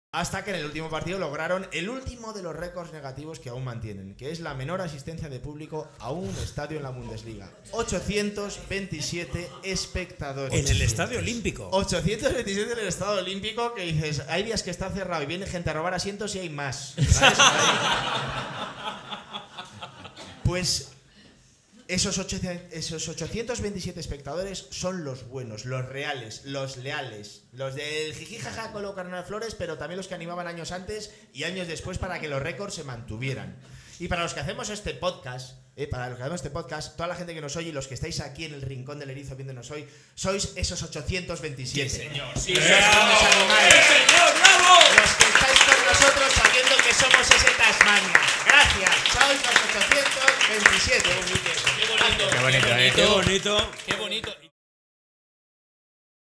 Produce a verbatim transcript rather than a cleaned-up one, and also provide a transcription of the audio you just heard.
Hasta que en el último partido lograron el último de los récords negativos que aún mantienen, que es la menor asistencia de público a un estadio en la Bundesliga. ochocientos veintisiete espectadores. En el Estadio Olímpico. ochocientos veintisiete en el Estadio Olímpico, que dices, hay días que está cerrado y viene gente a robar asientos y hay más. ¿Sabes? Pues esos, ochocientos veintisiete espectadores son los buenos, los reales, los leales, los del jiji jaja con lo Carnaval Flores, pero también los que animaban años antes y años después para que los récords se mantuvieran. Y para los que hacemos este podcast, eh, para los que hacemos este podcast, toda la gente que nos oye y los que estáis aquí en el rincón del erizo viéndonos hoy, sois esos ochocientos veintisiete. Sí, señor. Sí, los, bravo. Sí, señor, bravo. Los que estáis con nosotros sabiendo que somos ese Tasmania. Gracias, sois los ochocientos veintisiete. Qué bonito, Qué bonito, qué eh. bonito. Qué bonito. Qué bonito.